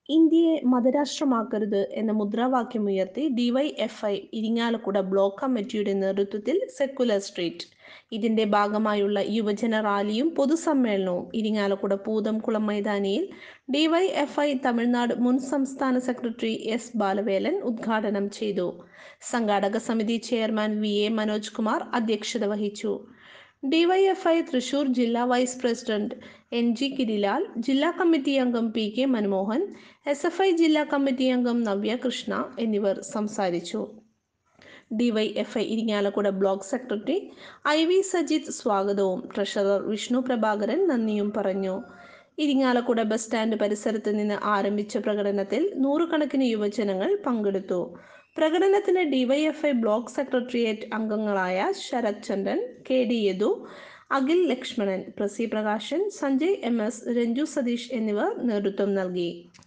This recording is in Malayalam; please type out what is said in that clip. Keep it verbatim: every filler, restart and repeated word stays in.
ഇന്ത്യയെ മതരാഷ്ട്രമാക്കരുത് എന്ന മുദ്രാവാക്യമുയർത്തി ഡിവൈഎഫ്ഐ ഇരിങ്ങാലക്കുട ബ്ലോക്ക് കമ്മിറ്റിയുടെ നേതൃത്വത്തിൽ സെക്കുലർ സ്ട്രീറ്റ്. ഇതിന്റെ ഭാഗമായുള്ള യുവജന റാലിയും പൊതുസമ്മേളനവും ഇരിങ്ങാലക്കുട പൂതംകുളം മൈതാനിയിൽ ഡിവൈഎഫ്ഐ തമിഴ്നാട് മുൻ സംസ്ഥാന സെക്രട്ടറി എസ് ബാലവേലൻ ഉദ്ഘാടനം ചെയ്തു. സംഘാടക സമിതി chairman V A Manoj Kumar അധ്യക്ഷത വഹിച്ചു. ഡിവൈഎഫ്ഐ തൃശൂർ ജില്ലാ വൈസ് പ്രസിഡന്റ് എൻ.ജി കിരിലാൽ, ജില്ലാ കമ്മിറ്റി അംഗം P K Manamohan, S F I ജില്ലാ കമ്മിറ്റി അംഗം നവ്യ കൃഷ്ണ എന്നിവർ സംസാരിച്ചു. DYFI Irinjalakuda block secretary I V Sajith സ്വാഗതവും രഷറർ വിഷ്ണു പ്രഭാകരൻ നന്ദിയും പറഞ്ഞു. ഇരിങ്ങാലക്കുട ബസ് സ്റ്റാൻഡ് പരിസരത്ത് നിന്ന് ആരംഭിച്ച പ്രകടനത്തിൽ നൂറുകണക്കിന് യുവജനങ്ങൾ പങ്കെടുത്തു. പ്രകടനത്തിന് ഡിവൈഎഫ്ഐ ബ്ലോക്ക് സെക്രട്ടേറിയറ്റ് അംഗങ്ങളായ ശരത് ചന്ദ്രൻ, കെ ഡി യദു, അഖിൽ ലക്ഷ്മണൻ, പ്രസി പ്രകാശൻ, സഞ്ജയ് എം എസ്, രഞ്ജു സതീഷ് എന്നിവർ നേതൃത്വം നൽകി.